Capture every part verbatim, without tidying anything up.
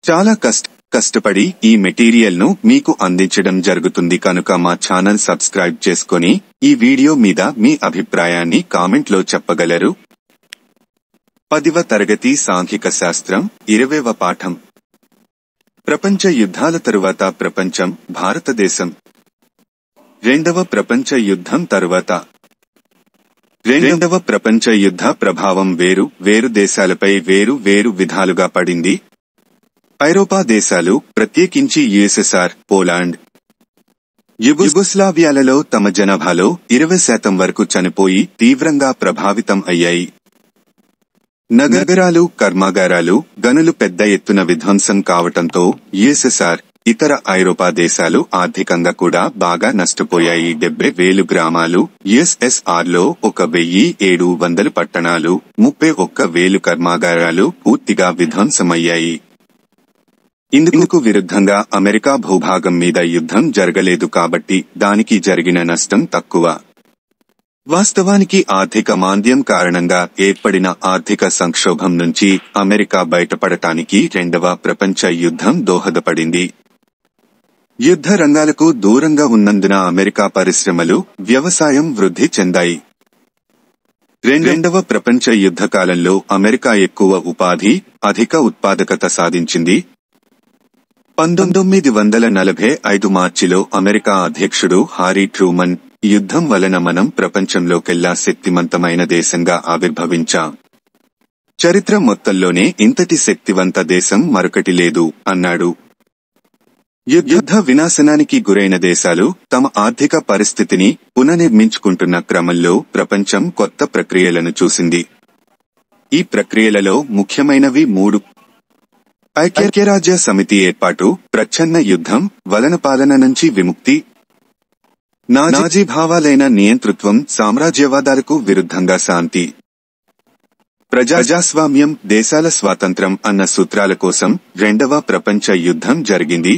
చాలా కష్ట కష్టపడి ఈ మెటీరియల్ ను మీకు అందించడం జరుగుతుంది కనుక మా ఛానల్ సబ్స్క్రైబ్ చేసుకొని ఈ వీడియో మీద మీ అభిప్రాయాన్ని కామెంట్ లో చెప్పగలరు. పదివ తరగతి సాంఘిక శాస్త్రం ఇరవైవ పాఠం. ప్రపంచ యుద్ధాల తరువాత ప్రపంచం, భారతదేశం. రెండవ ప్రపంచ యుద్ధం తరువాత రెండవ ప్రపంచ యుద్ధ ప్రభావం వేరు వేరు దేశాలపై వేరు వేరు విధాలుగా పడింది. ఐరోపా దేశాలు, ప్రత్యేకించి యుఎస్ఎస్ఆర్, పోలాండ్, యుగోస్లావియాలలో తమ జనాభాలో ఇరవై శాతం వరకు చనిపోయి తీవ్రంగా ప్రభావితం అయ్యాయి. నగరాలు, కర్మాగారాలు, గనులు పెద్ద ఎత్తున విధ్వంసం కావటంతో యుఎస్ఎస్ఆర్, ఇతర ఐరోపా దేశాలు ఆర్థికంగా కూడా బాగా నష్టపోయాయి. డెబ్బై వేలు గ్రామాలు, యుఎస్ఎస్ఆర్ లో ఒక వెయ్యి ఏడు వందలు పట్టణాలు, ముప్పై ఒక్క వేలు కర్మాగారాలు పూర్తిగా విధ్వంసమయ్యాయి. ఇందుకు విరుద్ధంగా అమెరికా భూభాగం మీద యుద్ధం జరగలేదు కాబట్టి దానికి జరిగిన నష్టం తక్కువ. వాస్తవానికి ఆర్థిక మాంద్యం కారణంగా ఏర్పడిన ఆర్థిక సంక్షోభం నుంచి అమెరికా బయటపడటానికి రెండవ ప్రపంచ యుద్ధం దోహదపడింది. యుద్ధ రంగాలకు దూరంగా ఉన్నందున అమెరికా పరిశ్రమలు, వ్యవసాయం వృద్ధి చెందాయి. రెండవ ప్రపంచ యుద్ధ కాలంలో అమెరికా ఎక్కువ ఉపాధి, అధిక ఉత్పాదకత సాధించింది. పంతొమ్మిది వందల నలభై ఐదు మార్చిలో అమెరికా అధ్యక్షుడు హారీ ట్రూమన్, యుద్ధం వలన మనం ప్రపంచంలోకెల్లా శక్తివంతమైన దేశంగా ఆవిర్భవించాం. చరిత్ర మొత్తంలోనే ఇంతటి శక్తివంత దేశం మరొకటి లేదు అన్నాడు. యుద్ధ వినాశనానికి గురైన దేశాలు తమ ఆర్థిక పరిస్థితిని పునర్నిర్మించుకుంటున్న క్రమంలో ప్రపంచం కొత్త ప్రక్రియలను చూసింది. ఈ ప్రక్రియలలో ముఖ్యమైనవి మూడు. ఐక్యరాజ్య సమితి ఏర్పాటు, ప్రచ్ఛన్న యుద్ధం వలన పాలన నుంచి విముక్తి, నాజీ భావాలైన నియంతృత్వం, సామ్రాజ్యవాదాలకు విరుద్ధంగా శాంతి, ప్రజాస్వామ్యం, దేశాల స్వాతంత్రం అన్న సూత్రాల కోసం రెండవ ప్రపంచ యుద్ధం జరిగింది.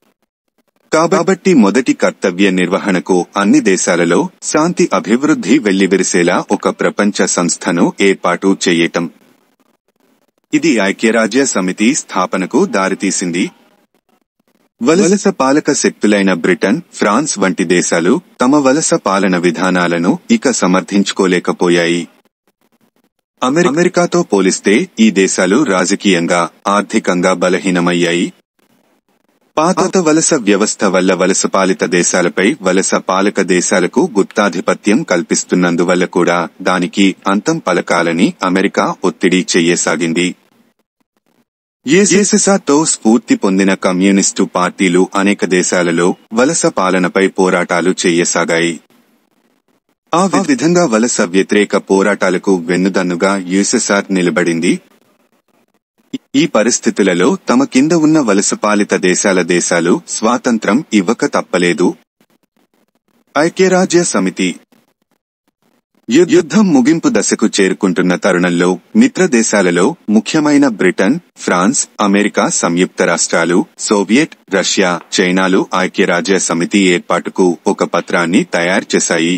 కాబట్టి మొదటి కర్తవ్య నిర్వహణకు అన్ని దేశాలలో శాంతి, అభివృద్ధి వెల్లివిరిసేలా ఒక ప్రపంచ సంస్థను ఏర్పాటు చేయటం. ఇది ఐక్యరాజ్య సమితి స్థాపనకు దారితీసింది. వలస పాలక శక్తులైన బ్రిటన్, ఫ్రాన్స్ వంటి దేశాలు తమ వలస పాలన విధానాలను ఇక సమర్థించుకోలేకపోయాయి. అమెరికాతో పోలిస్తే ఈ దేశాలు రాజకీయంగా, ఆర్థికంగా బలహీనమయ్యాయి. పాత వలస వ్యవస్థ వల్ల వలసపాలిత దేశాలపై వలస పాలక దేశాలకు గుత్తాధిపత్యం కల్పిస్తున్నందువల్ల కూడా దానికి అంతం పలకాలని అమెరికా ఒత్తిడి చెయ్యసాగింది. యుఎస్ఎస్ఆర్తో స్ఫూర్తి పొందిన కమ్యూనిస్టు పార్టీలు అనేక దేశాలలో వలస పాలనపై పోరాటాలు చెయ్యసాగాయి. ఆ విధంగా వలస వ్యతిరేక పోరాటాలకు వెన్నుదన్నుగా యుఎస్ఎస్ఆర్ నిలబడింది. ఈ పరిస్థితులలో తమ కింద ఉన్న వలసపాలిత దేశాల దేశాలు స్వాతంత్రం ఇవ్వక తప్పలేదు. ఐక్యరాజ్య సమితి యుద్ధం ముగింపు దశకు చేరుకుంటున్న తరుణంలో మిత్ర దేశాలలో ముఖ్యమైన బ్రిటన్, ఫ్రాన్స్, అమెరికా సంయుక్త రాష్ట్రాలు, సోవియట్, రష్యా, చైనాలు ఐక్యరాజ్య సమితి ఏర్పాటుకు ఒక పత్రాన్ని తయారు చేశాయి.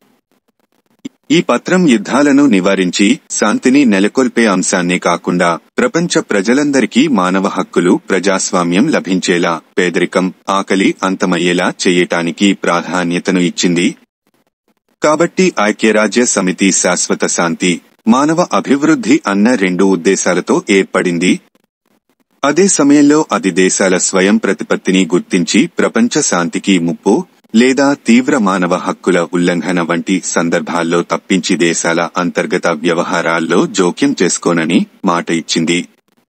ఈ పత్రం యుద్ధాలను నివారించి శాంతిని నెలకొల్పే అంశాన్నే కాకుండా ప్రపంచ ప్రజలందరికీ మానవ హక్కులు, ప్రజాస్వామ్యం లభించేలా, పేదరికం, ఆకలి అంతమయ్యేలా చేయటానికి ప్రాధాన్యతను ఇచ్చింది. కాబట్టి ఐక్యరాజ్య సమితి శాశ్వత శాంతి, మానవ అభివృద్ధి అన్న రెండు ఉద్దేశాలతో ఏర్పడింది. అదే సమయంలో అది దేశాల స్వయం ప్రతిపత్తిని గుర్తించి ప్రపంచ శాంతికి ముప్పు లేదా తీవ్ర మానవ హక్కుల ఉల్లంఘన వంటి సందర్భాల్లో తప్పించి దేశాల అంతర్గత వ్యవహారాల్లో జోక్యం చేసుకోనని మాట ఇచ్చింది.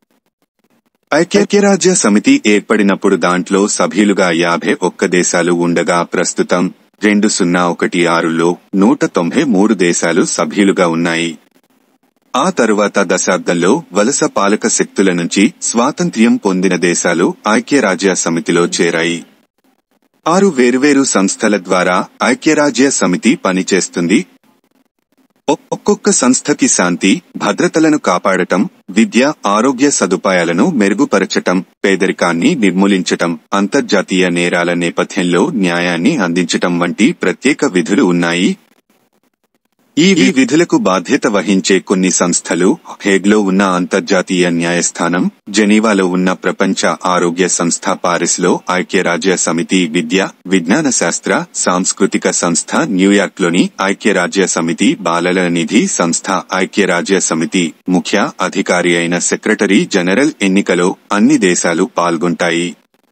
ఐక్యరాజ్య సమితి ఏర్పడినప్పుడు దాంట్లో సభ్యులుగా యాభై ఒక్క దేశాలు ఉండగా ప్రస్తుతం రెండు సున్నా ఒకటి ఆరులో నూట తొంభై మూడు దేశాలు సభ్యులుగా ఉన్నాయి. ఆ తరువాత దశాబ్దంలో వలస పాలక శక్తుల నుంచి స్వాతంత్ర్యం పొందిన దేశాలు ఐక్యరాజ్య సమితిలో చేరాయి. ఆరు వేర్వేరు సంస్థల ద్వారా ఐక్యరాజ్య సమితి పనిచేస్తుంది. ఒక్కొక్క సంస్థకి శాంతి, భద్రతలను కాపాడటం, విద్య, ఆరోగ్య సదుపాయాలను మెరుగుపరచటం, పేదరికాన్ని నిర్మూలించటం, అంతర్జాతీయ నేరాల నేపథ్యంలో న్యాయాన్ని అందించటం వంటి ప్రత్యేక విధులు ఉన్నాయి. ఈ విధులకు బాధ్యత వహించే కొన్ని సంస్థలు హేగ్లో ఉన్న అంతర్జాతీయ న్యాయస్థానం, జెనీవాలో ఉన్న ప్రపంచ ఆరోగ్య సంస్థ, పారిస్లో ఐక్యరాజ్య సమితి విద్య, విజ్ఞాన శాస్త్ర, సాంస్కృతిక సంస్థ, న్యూయార్క్లోని ఐక్యరాజ్య సమితి బాలల నిధి సంస్థ, ఐక్యరాజ్య సమితి ముఖ్య అధికారి అయిన సెక్రటరీ జనరల్ ఎన్నికలో అన్ని దేశాలు పాల్గొంటాయి.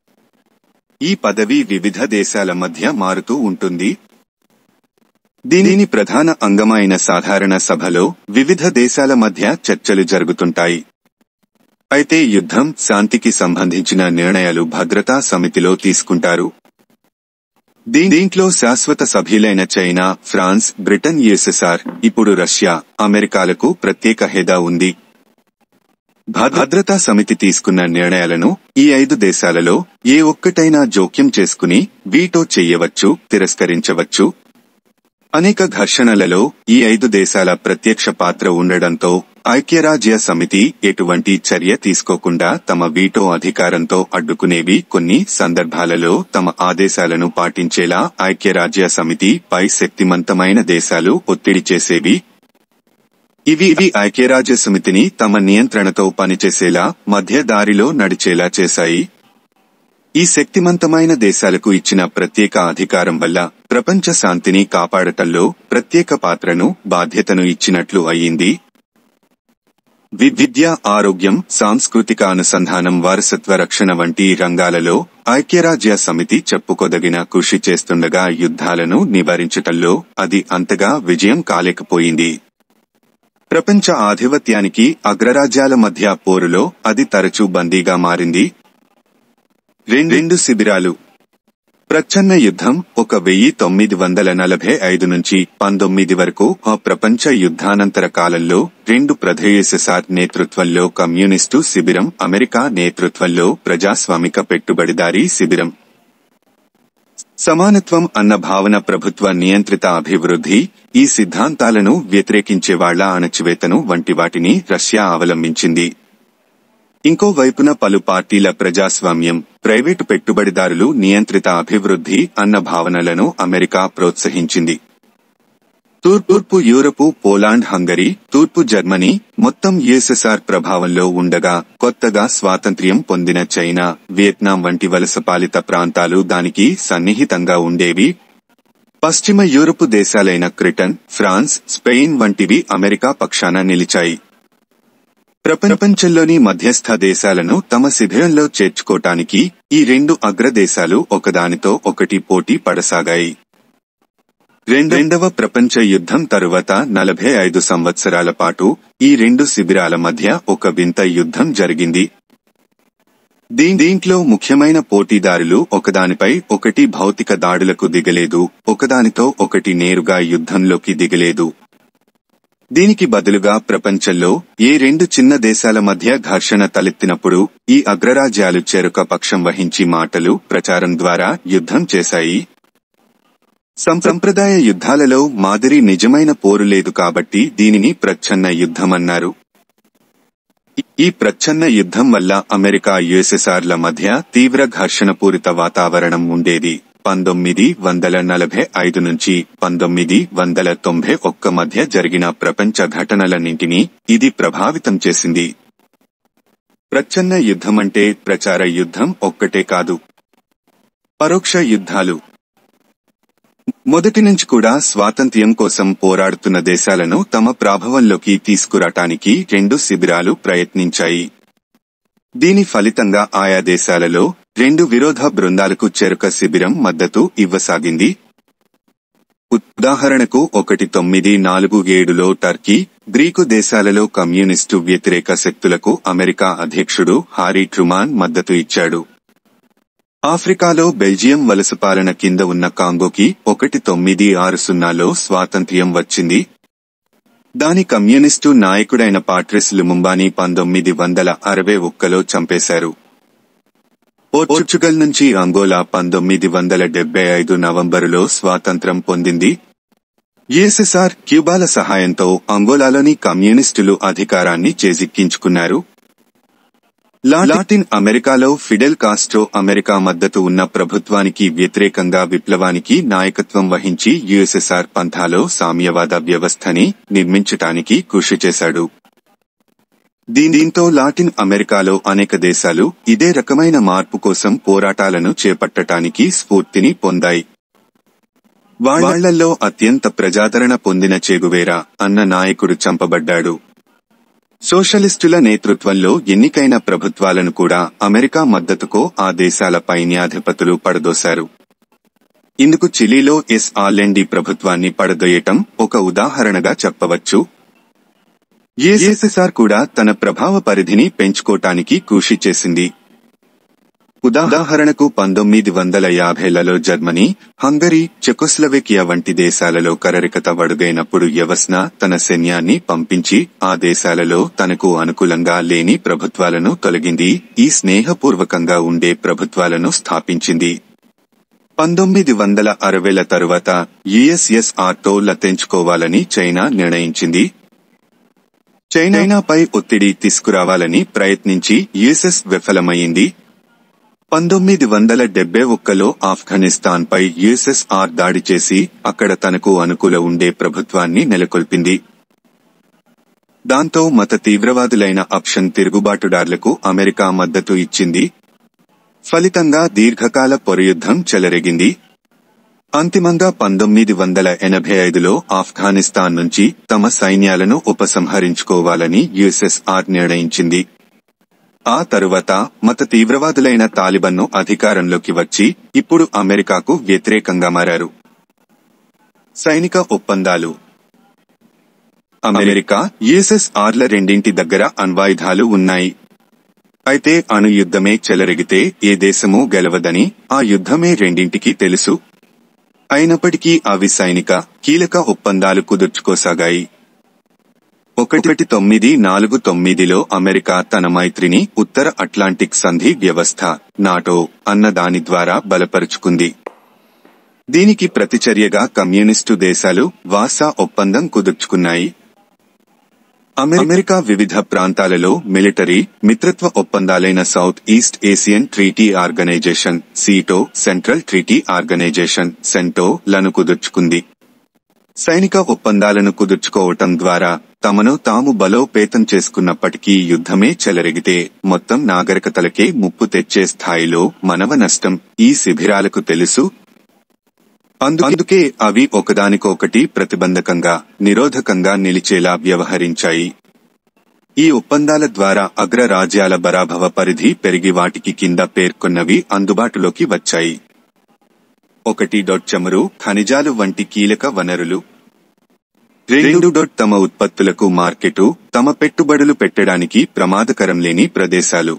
ఈ పదవి వివిధ దేశాల మధ్య మారుతూ ఉంటుంది. దీనిని ప్రధాన అంగమైన సాధారణ సభలో వివిధ దేశాల మధ్య చర్చలు జరుగుతుంటాయి. అయితే యుద్ధం, శాంతికి సంబంధించిన నిర్ణయాలు భద్రతా సమితిలో తీసుకుంటారు. దీంట్లో శాశ్వత సభ్యులైన చైనా, ఫ్రాన్స్, బ్రిటన్, యుఎస్ఎస్ఆర్, ఇప్పుడు రష్యా, అమెరికాలకు ప్రత్యేక హోదా ఉంది. భద్రతా సమితి తీసుకున్న నిర్ణయాలను ఈ ఐదు దేశాలలో ఏ ఒక్కటైనా జోక్యం చేసుకుని వీటో చెయ్యవచ్చు, తిరస్కరించవచ్చు. అనేక ఘర్షణలలో ఈ ఐదు దేశాల ప్రత్యక్ష పాత్ర ఉండడంతో ఐక్యరాజ్య సమితి ఎటువంటి చర్య తీసుకోకుండా తమ వీటో అధికారంతో అడ్డుకునేవి. కొన్ని సందర్భాలలో తమ ఆదేశాలను పాటించేలా ఐక్యరాజ్య సమితి పై శక్తిమంతమైన దేశాలు ఒత్తిడి చేసేవి. ఇవి ఇవి ఐక్యరాజ్య సమితిని తమ నియంత్రణతో పనిచేసేలా, మధ్య దారిలో నడిచేలా చేశాయి. ఈ శక్తిమంతమైన దేశాలకు ఇచ్చిన ప్రత్యేక అధికారం వల్ల ప్రపంచ శాంతిని కాపాడటంలో ప్రత్యేక పాత్రను, బాధ్యతను ఇచ్చినట్లు అయ్యింది. విద్య, ఆరోగ్యం, సాంస్కృతిక అనుసంధానం, వారసత్వ రక్షణ వంటి రంగాలలో ఐక్యరాజ్య సమితి చెప్పుకోదగిన కృషి చేస్తుండగా యుద్ధాలను నివారించటంలో అది అంతగా విజయం కాలేకపోయింది. ప్రపంచ ఆధిపత్యానికి అగ్రరాజ్యాల మధ్య పోరులో అది తరచూ బందీగా మారింది. రెండు శిబిరాలు. ప్రచ్ఛన్న యుద్ధం ఒక వెయ్యి తొమ్మిది వందల నలభై ఐదు నుంచి పంతొమ్మిది వరకు ఆ ప్రపంచ యుద్ధానంతర కాలంలో రెండు ప్రథేయసెసార్ నేతృత్వంలో కమ్యూనిస్టు శిబిరం, అమెరికా నేతృత్వంలో ప్రజాస్వామిక పెట్టుబడిదారీ శిబిరం. సమానత్వం అన్న భావన, ప్రభుత్వ నియంత్రిత అభివృద్ధి, ఈ సిద్ధాంతాలను వ్యతిరేకించేవాళ్ల అణచివేతను వంటి వాటిని రష్యా అవలంబించింది. ఇంకో వైపున పలు పార్టీల ప్రజాస్వామ్యం, ప్రైవేటు పెట్టుబడిదారులు నియంత్రిత అభివృద్ధి అన్న భావనలను అమెరికా ప్రోత్సహించింది. తూర్పు యూరపు, పోలాండ్, హంగరీ, తూర్పు జర్మనీ మొత్తం యుఎస్ఎస్ఆర్ ప్రభావంలో ఉండగా కొత్తగా స్వాతంత్ర్యం పొందిన చైనా, వియత్నాం వంటి వలసపాలిత ప్రాంతాలు దానికి సన్నిహితంగా ఉండేవి. పశ్చిమ యూరపు దేశాలైన బ్రిటన్, ఫ్రాన్స్, స్పెయిన్ వంటివి అమెరికా పక్షాన నిలిచాయి. ప్రపంచంలోని మధ్యస్థ దేశాలను తమ శిబిరంలో చేర్చుకోటానికి ఈ రెండు అగ్రదేశాలు ఒకదానితో ఒకటి పోటీ పడసాగాయి. రెండవ ప్రపంచ యుద్ధం తరువాత నలభై ఐదు సంవత్సరాల పాటు ఈ రెండు శిబిరాల మధ్య ఒక వింత యుద్ధం జరిగింది. దీంట్లో ముఖ్యమైన పోటీదారులు ఒకదానిపై ఒకటి భౌతిక దాడులకు దిగలేదు, ఒకదానితో ఒకటి నేరుగా యుద్ధంలోకి దిగలేదు. దీనికి బదులుగా ప్రపంచంలో ఏ రెండు చిన్న దేశాల మధ్య ఘర్షణ తలెత్తినప్పుడు ఈ అగ్రరాజ్యాలు చెరొక పక్షం వహించి మాటలు, ప్రచారం ద్వారా యుద్ధం చేశాయి. సంప్రదాయ యుద్ధాలలో మాదిరి నిజమైన పోరు లేదు కాబట్టి దీనిని ప్రచ్ఛన్న యుద్ధమన్నారు. ఈ ప్రచ్ఛన్న యుద్ధం వల్ల అమెరికా, యుఎస్ఎస్ఆర్ల మధ్య తీవ్ర ఘర్షణపూరిత వాతావరణం ఉండేది. పంతొమ్మిది వందల నలభై ఐదు నుంచి పంతొమ్మిది వందల తొంభై ఒక్క మధ్య జరిగిన ప్రపంచ ఘటనలన్నింటినీ ఇది ప్రభావితం చేసింది. ప్రచ్ఛన్న యుద్ధమంటే ప్రచార యుద్ధం ఒక్కటే కాదు, పరోక్ష యుద్ధాలు. మొదటి నుంచి కూడా స్వాతంత్ర్యం కోసం పోరాడుతున్న దేశాలను తమ ప్రభావంలోకి తీసుకురాటానికి రెండు శిబిరాలు ప్రయత్నించాయి. దీని ఫలితంగా ఆయా దేశాలలో రెండు విరోధ బృందాలకు చెరొక శిబిరం మద్దతు ఇవ్వసాగింది. ఉదాహరణకు ఒకటి తొమ్మిది నాలుగు ఏడులో టర్కీ, గ్రీకు దేశాలలో కమ్యూనిస్టు వ్యతిరేక శక్తులకు అమెరికా అధ్యక్షుడు హారీ ట్రూమాన్ మద్దతు ఇచ్చాడు. ఆఫ్రికాలో బెల్జియం వలసపాలన కింద ఉన్న కాంగోకి ఒకటి తొమ్మిది ఆరు సున్నాలో స్వాతంత్ర్యం వచ్చింది. దాని కమ్యూనిస్టు నాయకుడైన పాట్రిస్ లుముంబాని పంతొమ్మిది వందల అరవై ఒక్కలో చంపేశారు. పోర్చుగల్ నుంచి అంగోలా పంతొమ్మిది వందల డెబ్బై ఐదు నవంబరులో స్వాతంత్ర్యం పొందింది. యుఎస్ఎస్ఆర్, క్యూబాల సహాయంతో అంగోలాలోని కమ్యూనిస్టులు అధికారాన్ని చేజిక్కించుకున్నారు. లాటిన్ అమెరికాలో ఫిడెల్ కాస్ట్రో అమెరికా మద్దతు ఉన్న ప్రభుత్వానికి వ్యతిరేకంగా విప్లవానికి నాయకత్వం వహించి యుఎస్ఎస్ఆర్ పంథాలో సామ్యవాద వ్యవస్థని నిర్మించటానికి కృషి చేశాడు. దీంతో లాటిన్ అమెరికాలో అనేక దేశాలు ఇదే రకమైన మార్పు కోసం పోరాటాలను చేపట్టటానికి స్ఫూర్తిని పొందాయి. వాళ్లలో అత్యంత ప్రజాదరణ పొందిన చెగువేరా అన్న నాయకుడు చంపబడ్డాడు. సోషలిస్టుల నేతృత్వంలో ఎన్నికైన ప్రభుత్వాలను కూడా అమెరికా మద్దతుకో ఆ దేశాల పైన్యాధిపతులు పడదోశారు. ఇందుకు చిలీలో ఎస్ ఆల్లెండి ప్రభుత్వాన్ని పడదోయటం ఒక ఉదాహరణగా చెప్పవచ్చు. యుఎస్ఎస్ఆర్ కూడా తన ప్రభావ పరిధిని పెంచుకోటానికి కృషి చేసింది. ఉదాహరణకు పంతొమ్మిది వందల యాభైలలో జర్మనీ, హంగరీ, చెకోస్లవేకియా వంటి దేశాలలో కరరికత వడుగైనప్పుడు యవస్నా తన సైన్యాన్ని పంపించి ఆ దేశాలలో తనకు అనుకూలంగా లేని ప్రభుత్వాలను తొలగింది. ఈ స్నేహపూర్వకంగా ఉండే ప్రభుత్వాలను స్థాపించింది. పంతొమ్మిది వందల అరవైల తరువాత యుఎస్ఎస్ఆర్తో లతెంచుకోవాలని చైనా నిర్ణయించింది. చైనాపై ఒత్తిడి తీసుకురావాలని ప్రయత్నించి యుఎస్ఎస్ విఫలమైంది. పంతొమ్మిది వందల డెబ్బై ఒక్కలో ఆఫ్ఘనిస్తాన్పై యుఎస్ఎస్ఆర్ దాడి చేసి అక్కడ తనకు అనుకూల ఉండే ప్రభుత్వాన్ని నెలకొల్పింది. దాంతో మత తీవ్రవాదులైన ఆప్షన్ తిరుగుబాటుదారులకు అమెరికా మద్దతు ఇచ్చింది. ఫలితంగా దీర్ఘకాల పొరయుద్ధం చెలరేగింది. అంతిమంగా పంతొమ్మిది వందల ఎనభై ఐదులో ఆఫ్ఘనిస్తాన్ నుంచి తమ సైన్యాలను ఉపసంహరించుకోవాలని యుఎస్ఎస్ఆర్ నిర్ణయించింది. ఆ తరువాత మత తీవ్రవాదులైన తాలిబన్ను అధికారంలోకి వచ్చి ఇప్పుడు అమెరికాకు వ్యతిరేకంగా మారారు. సైనిక ఒప్పందాలు. అమెరికా, యుఎస్ఎస్ఆర్ల రెండింటి దగ్గర అణ్వాయుధాలు ఉన్నాయి. అయితే అణు యుద్ధమే చెలరేగితే ఏ దేశమూ గెలవదని ఆ యుద్ధమే రెండింటికి తెలుసు. అయినప్పటికీ అవి సైనిక, కీలక ఒప్పందాలు కుదుర్చుకోసాగాయి. ఒకటి తొమ్మిది నాలుగు తొమ్మిదిలో అమెరికా తన మైత్రిని ఉత్తర అట్లాంటిక్ సంధి వ్యవస్థ నాటో అన్న దాని ద్వారా బలపరుచుకుంది. దీనికి ప్రతిచర్యగా కమ్యూనిస్టు దేశాలు వార్సా ఒప్పందం కుదుర్చుకున్నాయి. అమెరికా వివిధ ప్రాంతాలలో మిలిటరీ మిత్రత్వ ఒప్పందాలైన South East Asian Treaty Organization SEATO, Central Treaty Organization CENTO లను కుదుర్చుకుంది. సైనిక ఒప్పందాలను కుదుర్చుకోవటం ద్వారా తమను తాము బలోపేతం చేసుకున్నప్పటికీ యుద్ధమే చెలరేగితే మొత్తం నాగరికతలకే ముప్పు తెచ్చే స్థాయిలో మానవ నష్టం ఈ శిబిరాలకు తెలుసు. అందుకే అవి ఒకదానికొకటి ప్రతిబంధకంగా, నిరోధకంగా నిలిచేలా వ్యవహరించాయి. ఈ ఒప్పందాల ద్వారా అగ్రరాజ్యాల బరాభవ పరిధి పెరిగి వాటికి కింద పేర్కొన్నవి అందుబాటులోకి వచ్చాయి. ఒకటి చమురు, ఖనిజాలు వంటి కీలక వనరులు. రెండు తమ ఉత్పత్తులకు మార్కెటు, తమ పెట్టుబడులు పెట్టడానికి ప్రమాదకరం లేని ప్రదేశాలు.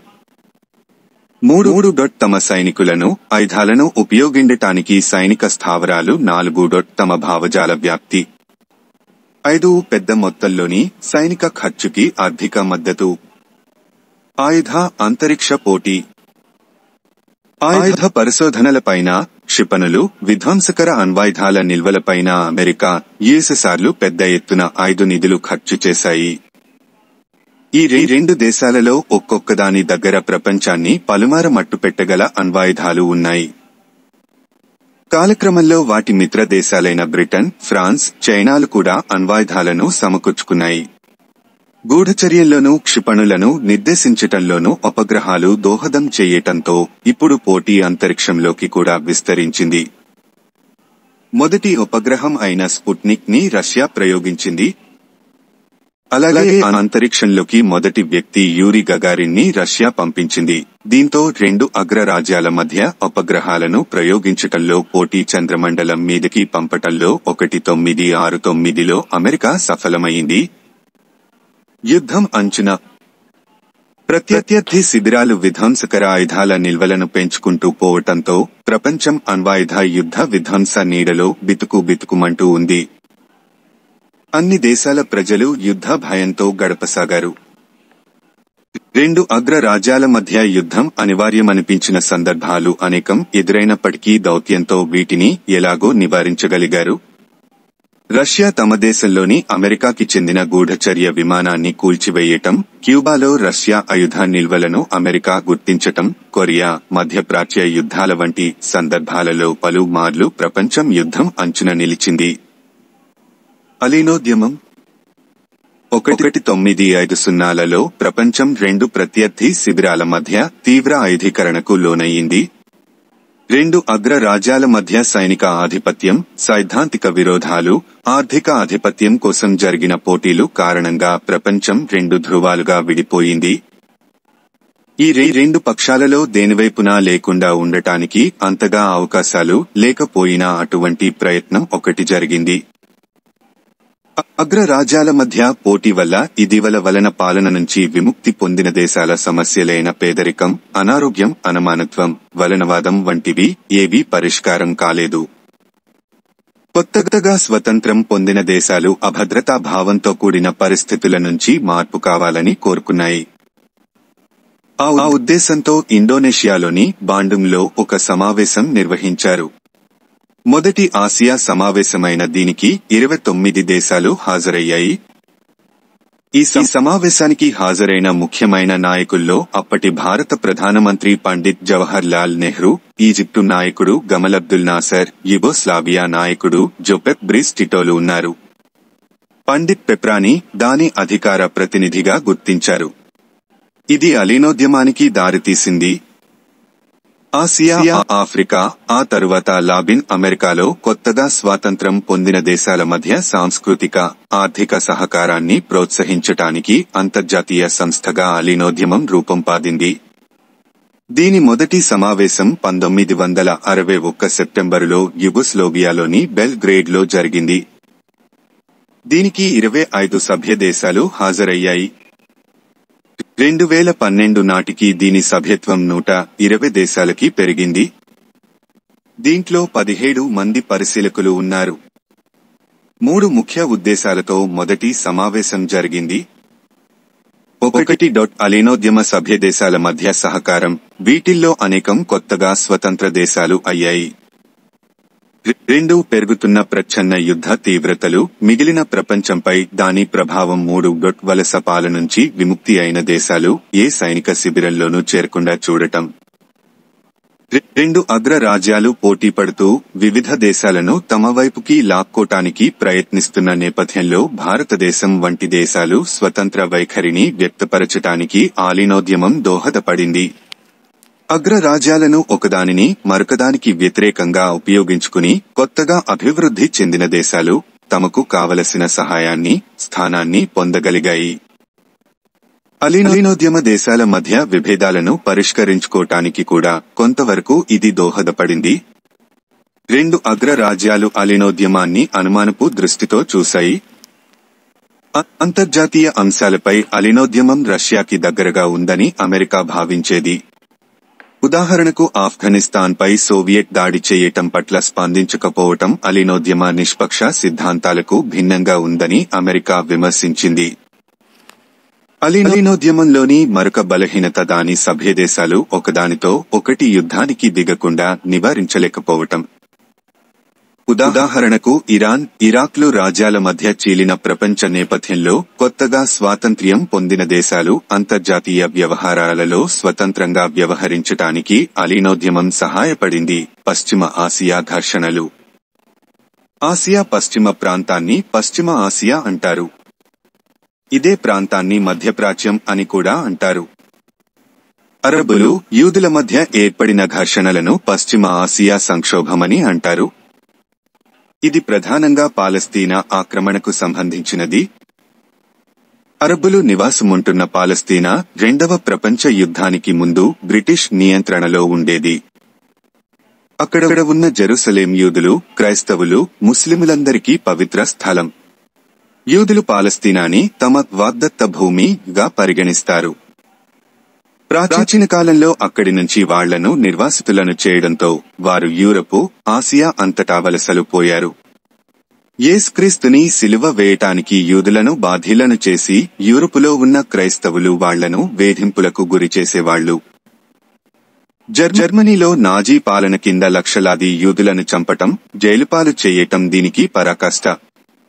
మూడు తమ సైనికులను, ఆయుధాలను ఉపయోగించటానికి సైనిక స్థావరాలు. నాలుగు తమ భావజాల వ్యాప్తి. ఐదు పెద్ద మొత్తంలోని సైనిక ఖర్చుకి ఆర్థిక మద్దతు. ఆయుధ అంతరిక్ష పోటీ. ఆయుధ పరిశోధనలపైన, క్షిపణులు, విధ్వంసకర అణ్వాయుధాల నిల్వలపైన అమెరికా, యుఎస్ఎస్ఆర్లు పెద్ద ఎత్తున ఐదు నిధులు ఖర్చు చేశాయి. ఈ రెండు దేశాలలో ఒక్కొక్కదాని దగ్గర ప్రపంచాన్ని పలుమార మట్టుపెట్టగల అణ్వాయుధాలు ఉన్నాయి. కాలక్రమంలో వాటి మిత్ర దేశాలైన బ్రిటన్, ఫ్రాన్స్, చైనాలు కూడా అణ్వాయుధాలను సమకూర్చుకున్నాయి. గూఢచర్యల్లోనూ క్షిపణులను నిర్దేశించటంలోనూ ఉపగ్రహాలు దోహదం చేయటంతో ఇప్పుడు పోటీ అంతరిక్షంలోకి కూడా విస్తరించింది. మొదటి ఉపగ్రహం అయిన స్పుట్నిక్ ని రష్యా ప్రయోగించింది. అలాగే అంతరిక్షంలోకి మొదటి వ్యక్తి యూరి గగారిన్ ని రష్యా పంపించింది. దీంతో రెండు అగ్రరాజ్యాల మధ్య ఉపగ్రహాలను ప్రయోగించటంలో పోటీ చంద్రమండలం మీదకి పంపటంలో ఒకటి తొమ్మిది ఆరు తొమ్మిదిలో అమెరికా సఫలమైంది. యుద్ధం అంచున. ప్రత్యర్థి శిబిరాలు విధ్వంసకర ఆయుధాల నిల్వలను పెంచుకుంటూ పోవటంతో ప్రపంచం అణ్వాయుధ యుద్ధ విధ్వంస నీడలో బితుకు బితుకుమంటూ ఉంది. అన్ని దేశాల ప్రజలు యుద్ధ భయంతో గడపసాగారు. రెండు అగ్రరాజ్యాల మధ్య యుద్ధం అనివార్యమనిపించిన సందర్భాలు అనేకం ఎదురైనప్పటికీ దౌత్యంతో వీటిని ఎలాగో నివారించగలిగారు. రష్యా తమ దేశంలోని అమెరికాకి చెందిన గూఢచర్య విమానాన్ని కూల్చివేయటం, క్యూబాలో రష్యా ఆయుధ నిల్వలను అమెరికా గుర్తించటం, కొరియా, మధ్యప్రాచ్య యుద్ధాల వంటి సందర్భాలలో పలుమార్లు ప్రపంచం యుద్ధం అంచున నిలిచింది. అలీనోద్యమం ఒకటి తొమ్మిది ఐదు సున్నాలలో ప్రపంచం రెండు ప్రత్యర్థి శిబిరాల మధ్య తీవ్ర ఆయుధీకరణకు లోనయ్యింది. రెండు అగ్ర రాజ్యాల మధ్య సైనిక ఆధిపత్యం, సైద్ధాంతిక విరోధాలు, ఆర్థిక ఆధిపత్యం కోసం జరిగిన పోటీలు కారణంగా ప్రపంచం రెండు ధ్రువాలుగా విడిపోయింది. ఈ రెండు పక్షాలలో దేనివైపునా లేకుండా ఉండటానికి అంతగా అవకాశాలు లేకపోయినా అటువంటి ప్రయత్నం ఒకటి జరిగింది. అగ్ర రాజ్యాల మధ్య పోటీ వల్ల ఇటీవల వలన పాలన నుంచి విముక్తి పొందిన దేశాల సమస్యలైన పేదరికం, అనారోగ్యం, అనుమానత్వం, వలనవాదం వంటివి ఏవీ పరిష్కారం కాలేదు. కొత్తగా స్వతంత్రం పొందిన దేశాలు అభద్రతా భావంతో కూడిన పరిస్థితుల నుంచి మార్పు కావాలని కోరుకున్నాయి. ఆ ఉద్దేశంతో ఇండోనేషియాలోని బాండుంగ్లో ఒక సమావేశం నిర్వహించారు. మొదటి ఆసియా సమావేశమైన దీనికి ఇరవై తొమ్మిది దేశాలు హాజరయ్యాయి. ఈ సమావేశానికి హాజరైన ముఖ్యమైన నాయకుల్లో అప్పటి భారత ప్రధానమంత్రి పండిత్ జవహర్ లాల్ నెహ్రూ, ఈజిప్టు నాయకుడు గమల్ అబ్దుల్ నాసర్, యుగోస్లావియా నాయకుడు జోసెఫ్ బ్రిజ్ టిటోలు ఉన్నారు. పండిత్ పెప్రాని దాని అధికార ప్రతినిధిగా గుర్తించారు. ఇది అలీనోద్యమానికి దారితీసింది. ఆసియా, ఆఫ్రికా, ఆ తరువాత లాటిన్ అమెరికాలో కొత్తగా స్వాతంత్ర్యం పొందిన దేశాల మధ్య సాంస్కృతిక, ఆర్థిక సహకారాన్ని ప్రోత్సహించటానికి అంతర్జాతీయ సంస్థగా అలీనోద్యమం రూపొందింది. దీని మొదటి సమావేశం పంతొమ్మిది వందల అరవై ఒక్క సెప్టెంబరులో యుగోస్లోవియాలోని బెల్ గ్రేడ్ లో జరిగింది. దీనికి ఇరవై ఐదు సభ్య దేశాలు హాజరయ్యాయి. రెండు వేల పన్నెండు నాటికి దీని సభ్యత్వం నూట ఇరవై దేశాలకి పెరిగింది. దీంట్లో పదిహేడు మంది పరిశీలకులు ఉన్నారు. మూడు ముఖ్య ఉద్దేశాలతో మొదటి సమావేశం జరిగింది. ఒకటి అలీనోద్యమ సభ్య దేశాల మధ్య సహకారం, వీటిల్లో అనేకం కొత్తగా స్వతంత్ర దేశాలు అయ్యాయి. రెండు పెరుగుతున్న ప్రచ్ఛన్న యుద్ధ తీవ్రతలు, మిగిలిన ప్రపంచంపై దాని ప్రభావం. మూడు వలస పాలన నుంచి విముక్తి అయిన దేశాలు ఏ సైనిక శిబిరంలోనూ చేరకుండా చూడటం. రెండు అగ్ర రాజ్యాలు పోటీపడుతూ వివిధ దేశాలను తమ వైపుకి లాక్కోటానికి ప్రయత్నిస్తున్న నేపథ్యంలో భారతదేశం వంటి దేశాలు స్వతంత్ర వైఖరిని వ్యక్తపరచటానికి అలీనోద్యమం దోహదపడింది. అగ్ర రాజ్యాలను ఒకదానిని మరొకదానికి వ్యతిరేకంగా ఉపయోగించుకుని కొత్తగా అభివృద్ధి చెందిన దేశాలు తమకు కావలసిన సహాయాన్ని, స్థానాన్ని పొందగలిగాయి. అలీనోద్యమ దేశాల మధ్య విభేదాలను పరిష్కరించుకోవటానికి కూడా కొంతవరకు ఇది దోహదపడింది. రెండు అగ్ర రాజ్యాలు అలీనోద్యమాన్ని అనుమానపు దృష్టితో చూశాయి. అంతర్జాతీయ అంశాలపై అలీనోద్యమం రష్యాకి దగ్గరగా ఉందని అమెరికా భావించేది. ఉదాహరణకు ఆఫ్ఘనిస్తాన్పై సోవియట్ దాడి చేయటం పట్ల స్పందించకపోవటం అలీనోద్యమ నిష్పక్ష సిద్ధాంతాలకు భిన్నంగా ఉందని అమెరికా విమర్శించింది. అలీనోద్యమంలోని మరొక బలహీనత దాని సభ్యదేశాలు ఒకదానితో ఒకటి యుద్ధానికి దిగకుండా నివారించలేకపోవటం. ఉదాహరణకు ఇరాన్, ఇరాక్లు రాజ్యాల మధ్య చీలిన ప్రపంచ నేపథ్యంలో కొత్తగా స్వాతంత్ర్యం పొందిన దేశాలు అంతర్జాతీయ వ్యవహారాలలో స్వతంత్రంగా వ్యవహరించటానికి అలీనోద్యమం సహాయపడింది. పశ్చిమ ఆసియా ఘర్షణలు. ఆసియా పశ్చిమ ప్రాంతాన్ని పశ్చిమ ఆసియా అంటారు. ఇదే ప్రాంతాన్ని మధ్యప్రాచ్యం అని కూడా అంటారు. అరబ్బులు, యూదుల మధ్య ఏర్పడిన ఘర్షణలను పశ్చిమ ఆసియా సంక్షోభమని అంటారు. ఇది ప్రధానంగా పాలస్తీనా ఆక్రమణకు సంబంధించినది. అరబ్బులు నివాసముంటున్న పాలస్తీనా రెండవ ప్రపంచ యుద్ధానికి ముందు బ్రిటిష్ నియంత్రణలో ఉండేది. అక్కడ ఉన్న జెరూసలేం యూదులు, క్రైస్తవులు, ముస్లిములందరికీ పవిత్ర స్థలం. యూదులు పాలస్తీనాని తమ వాగ్దత్త భూమిగా పరిగణిస్తారు. ప్రాచీన కాలంలో అక్కడి నుంచి వాళ్లను నిర్వాసితులను చేయడంతో వారు యూరపు, ఆసియా అంతటా వలసలు పోయారు. యేసుక్రీస్తుని సిలువ వేయటానికి యూదులను బాధ్యులను చేసి యూరపులో ఉన్న క్రైస్తవులు వాళ్లను వేధింపులకు గురిచేసేవాళ్లు. జర్మనీలో నాజీ పాలన కింద లక్షలాది యూదులను చంపటం, జైలుపాలు చేయటం దీనికి పరాకాష్ట.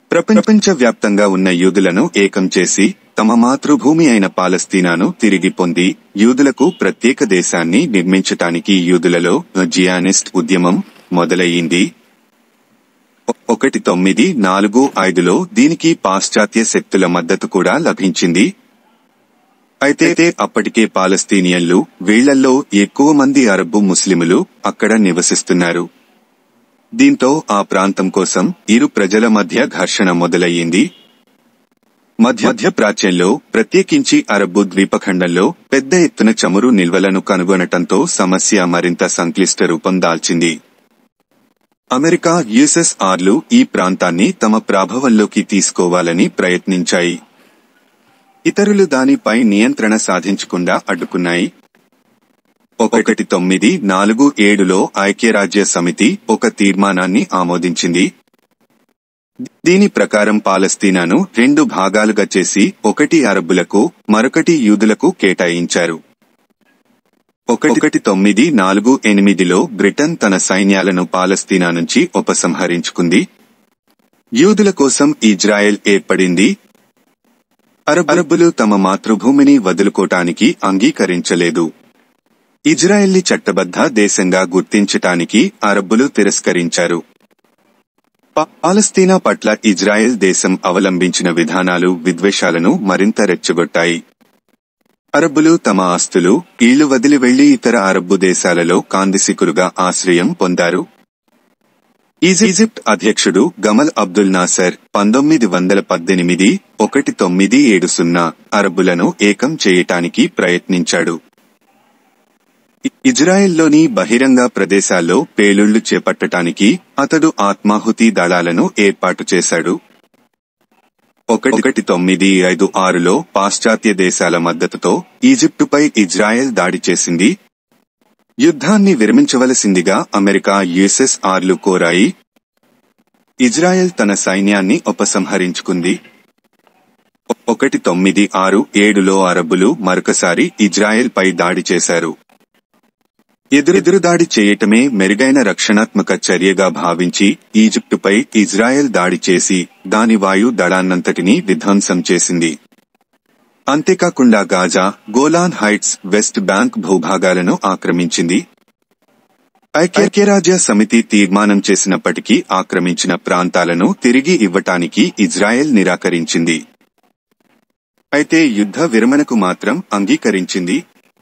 ప్రపంచవ్యాప్తంగా ఉన్న యూదులను ఏకం చేసి తమ మాతృభూమి అయిన పాలస్తీనాను తిరిగి పొంది యూదులకు ప్రత్యేక దేశాన్ని నిర్మించటానికి యూదులలో జియానిస్ట్ ఉద్యమం మొదలయ్యింది. ఒకటి తొమ్మిది నాలుగు ఐదులో దీనికి పాశ్చాత్య శక్తుల మద్దతు కూడా లభించింది. అయితే అప్పటికే పాలస్తీనియన్లు, వీళ్లల్లో ఎక్కువ మంది అరబ్బు ముస్లిములు అక్కడ నివసిస్తున్నారు. దీంతో ఆ ప్రాంతం కోసం ఇరు ప్రజల మధ్య ఘర్షణ మొదలయ్యింది. మధ్య ప్రాచ్యంలో, ప్రత్యేకించి అరబ్బు ద్వీపఖండంలో పెద్ద ఎత్తున చమురు నిల్వలను కనుగొనటంతో సమస్య మరింత సంక్లిష్ట రూపం దాల్చింది. అమెరికా, యుఎస్ఎస్ఆర్లు ఈ ప్రాంతాన్ని తమ ప్రభావంలోకి తీసుకోవాలని ప్రయత్నించాయి. ఇతరులు దానిపై నియంత్రణ సాధించకుండా అడ్డుకున్నాయి. ఒకటి తొమ్మిది నాలుగు ఏడులో ఐక్యరాజ్య సమితి ఒక తీర్మానాన్ని ఆమోదించింది. దీని ప్రకారం పాలస్తీనాను రెండు భాగాలుగా చేసి ఒకటి అరబ్బులకు, మరొకటి యూదులకు కేటాయించారు. ఒకటి తొమ్మిది నాలుగు ఎనిమిదిలో బ్రిటన్ తన సైన్యాలను పాలస్తీనా నుంచి ఉపసంహరించుకుంది. యూదుల కోసం ఇజ్రాయెల్ ఏర్పడింది. అరబ్బులు తమ మాతృభూమిని వదులుకోటానికి అంగీకరించలేదు. ఇజ్రాయెల్ని చట్టబద్ధ దేశంగా గుర్తించటానికి అరబ్బులు తిరస్కరించారు. పాలస్తీనా పట్ల ఇజ్రాయెల్ దేశం అవలంబించిన విధానాలు విద్వేషాలను మరింత రెచ్చగొట్టాయి. అరబ్బులు తమ ఆస్తులు, ఇళ్లు వదిలి వెళ్లి ఇతర అరబ్బు దేశాలలో కాందిసికులుగా ఆశ్రయం పొందారు. ఈజిప్ట్ అధ్యక్షుడు గమల్ అబ్దుల్ నాసర్ పంతొమ్మిది వందల పద్దెనిమిది ఒకటి తొమ్మిది ఏడు సున్నా అరబ్బులను ఏకం చేయటానికి ప్రయత్నించాడు. ఇజ్రాయెల్లోని బహిరంగ ప్రదేశాల్లో పేలుళ్లు చేపట్టటానికి అతడు ఆత్మాహుతి దళాలను ఏర్పాటు చేశాడు. ఒకటి తొమ్మిది ఐదు ఆరులో పాశ్చాత్య దేశాల మద్దతుతో ఈజిప్టుపై ఇజ్రాయెల్ దాడి చేసింది. యుద్ధాన్ని విరమించవలసిందిగా అమెరికా, యుఎస్ఎస్ఆర్లు కోరాయి. ఇజ్రాయెల్ తన సైన్యాన్ని ఉపసంహరించుకుంది. ఒకటి తొమ్మిది ఆరు ఏడులో అరబ్బులు మరొకసారి ఇజ్రాయెల్ పై దాడి చేశారు. ఎదురెదురు దాడి చేయటమే మెరుగైన రక్షణాత్మక చర్యగా భావించి ఈజిప్టుపై ఇజ్రాయెల్ దాడి చేసి దాని వాయు దళాన్నంతటినీ విధ్వంసం చేసింది. అంతేకాకుండా Gaza, Golan Heights, West Bank భూభాగాలను ఆక్రమించింది. ఐక్యరాజ్య సమితి తీర్మానం చేసినప్పటికీ ఆక్రమించిన ప్రాంతాలను తిరిగి ఇవ్వటానికి ఇజ్రాయెల్ నిరాకరించింది. అయితే యుద్ధ విరమణకు మాత్రం అంగీకరించింది.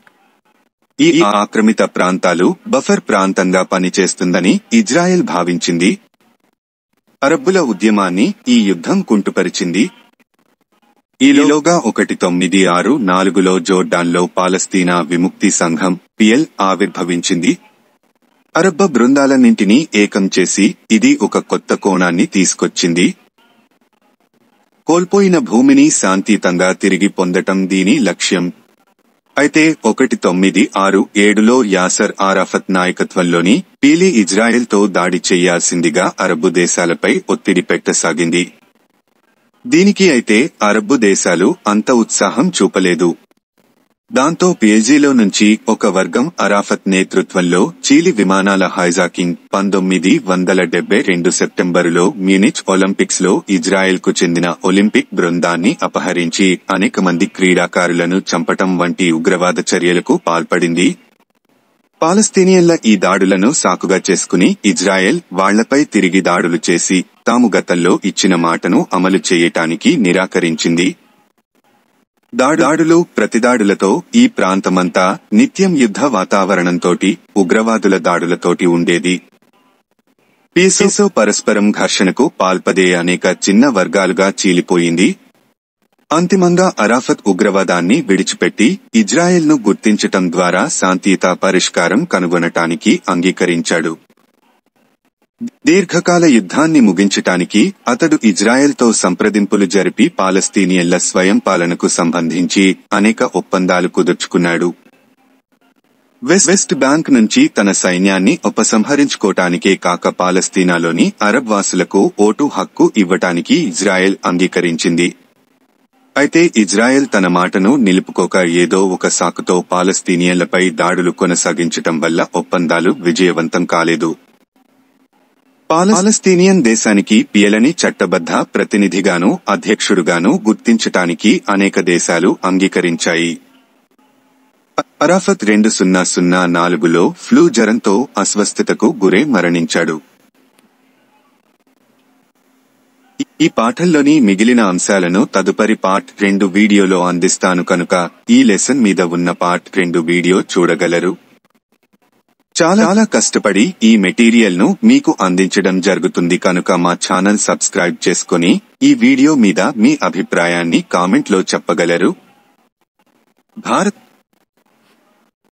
ఈ ఆక్రమిత ప్రాంతాలు బఫర్ ప్రాంతంగా పనిచేస్తుందని ఇజ్రాయెల్ భావించింది. అరబ్బుల ఉద్యమాన్ని ఈ యుద్ధం కుంటుపరిచింది. ఈలోగా ఒకటి తొమ్మిది ఆరు నాలుగులో జోర్డాన్లో పాలస్తీనా విముక్తి సంఘం పిఎల్ ఆవిర్భవించింది. అరబ్బ బృందాలన్నింటినీ ఏకం చేసి ఇది ఒక కొత్త కోణాన్ని తీసుకొచ్చింది. కోల్పోయిన భూమిని శాంతియుతంగా తిరిగి పొందటం దీని లక్ష్యం. అయితే ఒకటి తొమ్మిది ఆరు ఏడులో యాసర్ ఆరాఫత్ నాయకత్వంలోని పీలీ ఇజ్రాయెల్తో దాడి చేయాల్సిందిగా అరబ్బు దేశాలపై ఒత్తిడి పెట్టసాగింది. దీనికి అయితే అరబ్బు దేశాలు అంత ఉత్సాహం చూపలేదు. దాంతో పీఎల్జీలో నుంచి ఒక వర్గం అరాఫత్ నేతృత్వంలో చీలి విమానాల హైజాకింగ్ పంతొమ్మిది వందల డెబ్బై రెండు సెప్టెంబరులో మ్యూనిచ్ ఒలింపిక్స్ లో ఇజ్రాయెల్ కు చెందిన ఒలింపిక్ బృందాన్ని అపహరించి అనేక మంది క్రీడాకారులను చంపటం వంటి ఉగ్రవాద చర్యలకు పాల్పడింది. పాలస్తీనియన్ల ఈ దాడులను సాకుగా చేసుకుని ఇజ్రాయెల్ వాళ్లపై తిరిగి దాడులు చేసి తాము గతంలో ఇచ్చిన మాటను అమలు చేయటానికి నిరాకరించింది. దాడులు ప్రతిదాడులతో ఈ ప్రాంతమంతా నిత్యం యుద్ధ వాతావరణంతోటి, ఉగ్రవాదుల దాడులతోటి ఉండేది. పీసీసో పరస్పరం ఘర్షణకు పాల్పదే అనేక చిన్న వర్గాలుగా చీలిపోయింది. అంతిమంగా అరాఫత్ ఉగ్రవాదాన్ని విడిచిపెట్టి ఇజ్రాయెల్ను గుర్తించటం ద్వారా శాంతియుత పరిష్కారం కనుగొనటానికి అంగీకరించాడు. దీర్ఘకాల యుద్ధాన్ని ముగించటానికి అతడు ఇజ్రాయెల్తో సంప్రదింపులు జరిపి పాలస్తీనియన్ల స్వయం పాలనకు సంబంధించి అనేక ఒప్పందాలు కుదుర్చుకున్నాడు. వెస్ట్ బ్యాంక్ నుంచి తన సైన్యాన్ని ఉపసంహరించుకోటానికే కాక పాలస్తీనాలోని అరబ్ వాసులకు ఓటు హక్కు ఇవ్వటానికి ఇజ్రాయెల్ అంగీకరించింది. అయితే ఇజ్రాయెల్ తన మాటను నిలుపుకోక ఏదో ఒక సాకుతో పాలస్తీనియన్లపై దాడులు కొనసాగించటం వల్ల ఒప్పందాలు విజయవంతం కాలేదు. పాలస్తీనియన్ దేశానికి పియలని చట్టబద్ధ ప్రతినిధిగాను అధ్యక్షుడుగాను గుర్తించటానికి అనేక దేశాలు అంగీకరించాయి. అరాఫత్ రెండు సున్నా సున్నా నాలుగులో ఫ్లూ జ్వరంతో అస్వస్థతకు గురై మరణించాడు. ఈ పాఠంలోని మిగిలిన అంశాలను తదుపరి పార్ట్ రెండు వీడియోలో అందిస్తాను కనుక ఈ లెసన్ మీద ఉన్న పార్ట్ రెండు వీడియో చూడగలరు. చాలా కష్టపడి ఈ మెటీరియల్ ను మీకు అందించడం జరుగుతుంది కనుక మా ఛానల్ సబ్స్క్రైబ్ చేసుకుని ఈ వీడియో మీద మీ అభిప్రాయాన్ని కామెంట్ లో చెప్పగలరు. భారత్